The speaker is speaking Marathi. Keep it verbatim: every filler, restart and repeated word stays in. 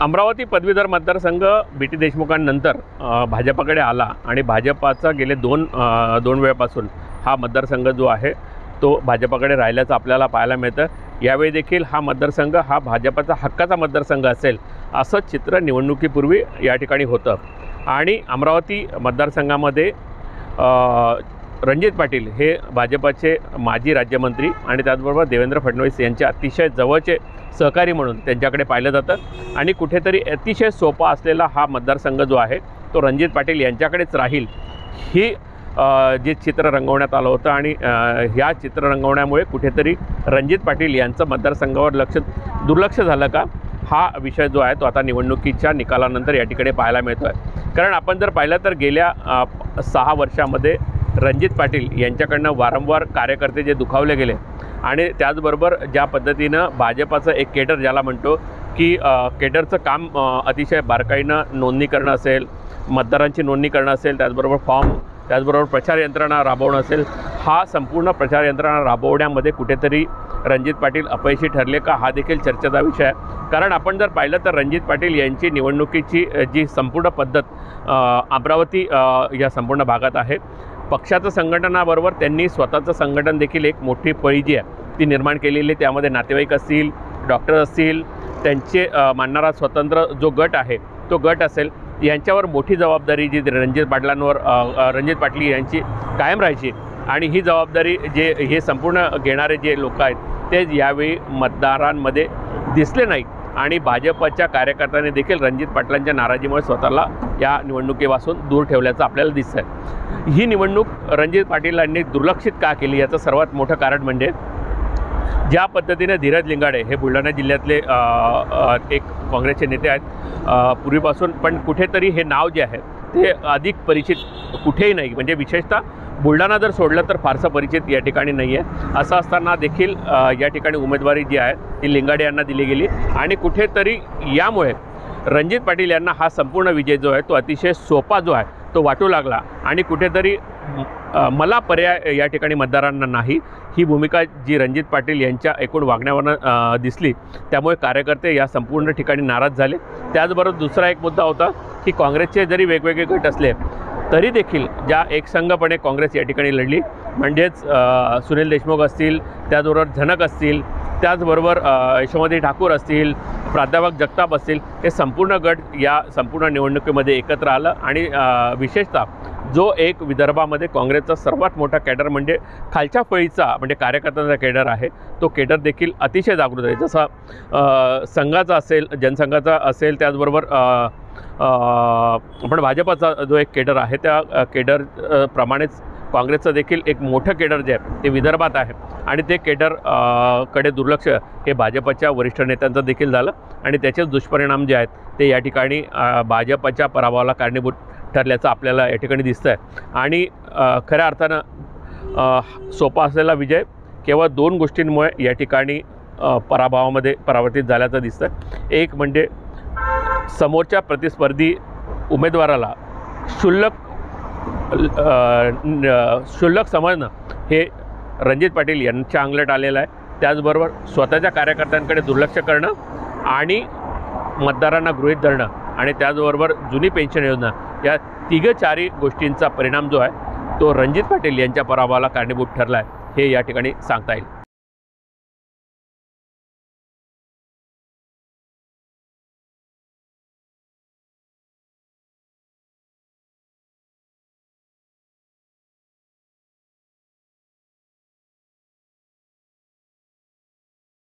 अमरावती पदवीधर मतदारसंघ बी टी देशमुखांनंतर भाजपाकडे आला आणि भाजपाचा गेले दोन दोन वेळापासून हा मतदारसंघ जो आहे तो भाजपाकडे राहिल्याचं आपल्याला पाहायला मिळतं। यावेळी देखील हा मतदारसंघ हा भाजपाचा हक्काचा मतदारसंघ असेल असं चित्र निवडणुकीपूर्वी या ठिकाणी होतं आणि अमरावती मतदारसंघामध्ये रणजित पाटील हे भाजपाचे माजी राज्यमंत्री आणि त्याचबरोबर देवेंद्र फडणवीस यांचे अतिशय जवळचे सहकारी म्हणून त्यांच्याकडे पाहिलं जातं आणि कुठेतरी अतिशय सोपा असलेला हा मतदारसंघ जो आहे तो रणजित पाटील यांच्याकडेच राहील ही जे चित्र रंगवण्यात आलं होतं आणि ह्या चित्र रंगवण्यामुळे कुठेतरी रणजित पाटील यांचं मतदारसंघावर लक्ष दुर्लक्ष झालं का हा विषय जो आहे तो आता निवडणुकीच्या निकालानंतर या ठिकाणी पाहायला मिळतो आहे। कारण आपण जर पाहिलं तर गेल्या सहा वर्षामध्ये रणजित पाटील यांच्याकडनं वारंवार कार्यकर्ते जे दुखावले गेले आणि त्याचबरोबर ज्या पद्धतीनं भाजपाचं एक केडर ज्याला म्हणतो की केडरचं काम अतिशय बारकाईनं नोंदणी करणं असेल, मतदारांची नोंदणी करणं असेल, त्याचबरोबर फॉर्म, त्याचबरोबर प्रचार यंत्रणा राबवणं असेल, हा संपूर्ण प्रचार यंत्रणा राबवण्यामध्ये कुठेतरी रणजित पाटील अपयशी ठरले का हा देखील चर्चेचा विषय आहे। कारण आपण जर पाहिलं तर रणजित पाटील यांची निवडणुकीची जी संपूर्ण पद्धत अमरावती या संपूर्ण भागात आहे, पक्षाचं संघटनाबरोबर त्यांनी स्वतःचं संघटन देखील एक मोठी पळी जी आहे ती निर्माण केलेली। त्यामध्ये नातेवाईक असतील, डॉक्टर असतील, त्यांचे मानणारा स्वतंत्र जो गट आहे तो गट असेल, यांच्यावर मोठी जबाबदारी जी रणजित पाटलांवर रणजित पाटील यांची कायम राहायची आणि ही जबाबदारी जे हे संपूर्ण घेणारे जे लोक आहेत ते यावेळी मतदारांमध्ये दिसले नाही आणि भाजपच्या कार्यकर्त्यांनी देखील रणजित पाटलांच्या नाराजीमुळे स्वतःला या निवडणुकीपासून दूर ठेवल्याचं आपल्याला दिसतं आहे। ही निवडणूक रणजित पाटीलांनी दुर्लक्षित का केली याचं सर्वात मोठं कारण म्हणजे ज्या पद्धतीने धीरज लिंगाडे हे बुलढाणा जिल्ह्यातले एक काँग्रेसचे नेते आहेत पूर्वीपासून, पण कुठेतरी हे नाव जे आहे ते अधिक परिचित कुठेही नाही, म्हणजे विशेषतः बुलढाणा जर सोडलं तर फारसं परिचित या ठिकाणी नाही आहे। असं असताना देखील या ठिकाणी उमेदवारी जी आहे ती लिंगाडे यांना दिली गेली आणि कुठेतरी यामुळे रणजित पाटील यांना हा संपूर्ण विजय जो आहे तो अतिशय सोपा जो आहे तो वाटू लागला आणि कुठेतरी मला पर्याय या ठिकाणी मतदारांना नाही ही भूमिका जी रणजित पाटील यांच्या एकूण वागण्यावरनं दिसली, त्यामुळे कार्यकर्ते या संपूर्ण ठिकाणी नाराज झाले। त्याचबरोबर दुसरा एक मुद्दा होता की काँग्रेसचे जरी वेगवेगळे गट असले तरी देखील ज्या एकसंघपणे काँग्रेस या ठिकाणी लढली, म्हणजेच सुनील देशमुख असतील, त्याचबरोबर झनक असतील, त्याचबरोबर यशोमती ठाकूर असतील, प्राध्यापक जगताप असतील, हे संपूर्ण गट या संपूर्ण निवडणुकीमध्ये एकत्र आलं आणि विशेषतः जो एक विदर्भामध्ये काँग्रेसचा सर्वात मोठा कॅडर म्हणजे खालच्या फळीचा म्हणजे कार्यकर्त्यांचा कॅडर आहे तो कॅडर देखील अतिशय जागृत आहे। जसा संघाचा असेल, जनसंघाचा असेल, त्याचबरोबर आपण भाजपाचा जो एक केडर आहे त्या केडर प्रमाणेच काँग्रेसचं देखील एक मोठं केडर जे आहे ते विदर्भात आहे आणि ते केडर कडे दुर्लक्ष हे भाजपच्या वरिष्ठ नेत्यांचं देखील झालं आणि त्याचेच दुष्परिणाम जे आहेत ते या ठिकाणी भाजपच्या पराभवाला कारणीभूत ठरल्याचं आपल्याला या ठिकाणी दिसतं आहे। आणि खऱ्या अर्थानं सोपा असलेला विजय केवळ दोन गोष्टींमुळे या ठिकाणी पराभवामध्ये परावर्तित झाल्याचं दिसतं आहे। एक म्हणजे समोरच्या प्रतिस्पर्धी उमेदवाराला क्षुल्लक क्षुल्लक समजणं हे रणजित पाटील यांच्या अंगलट आलेलं आहे। त्याचबरोबर स्वतःच्या कार्यकर्त्यांकडे दुर्लक्ष करणं आणि मतदारांना गृहीत धरणं आणि त्याचबरोबर जुनी पेन्शन योजना या तिघ चारी गोष्टींचा परिणाम जो आहे तो रणजित पाटील यांच्या पराभवाला कारणीभूत ठरला आहे हे या ठिकाणी सांगता येईल।